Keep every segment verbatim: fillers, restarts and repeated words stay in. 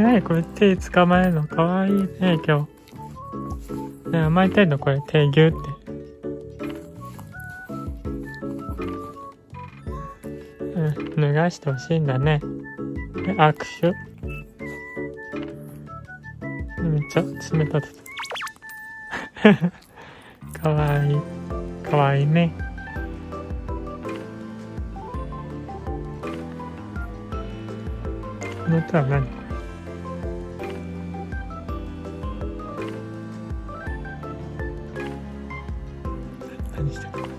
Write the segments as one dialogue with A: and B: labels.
A: なにこれ手捕まえるのかわいいね、今日。ね、甘えてんのこれ、手ギュって。うん、脱がしてほしいんだね。で、握手。めっちゃ冷たてた。かわいい。かわいいね。この音は何？何してくれ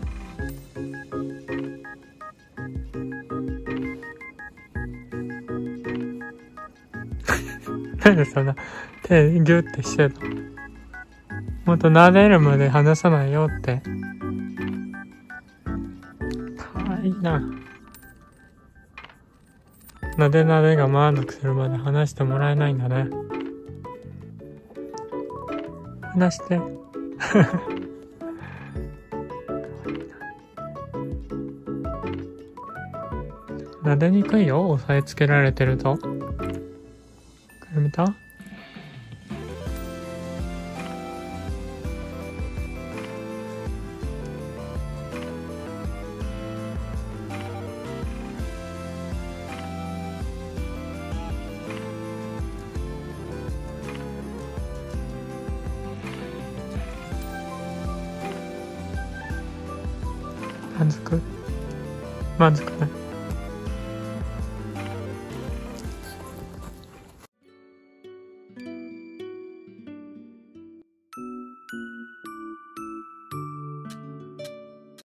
A: てなんでそんな手ギュってしてるの？もっと撫でるまで離さないよって。かわいいな。撫で撫でが満足するまで離してもらえないんだね。離して。撫でにくいよ、押さえつけられてると。これ見た？満足？満足ない？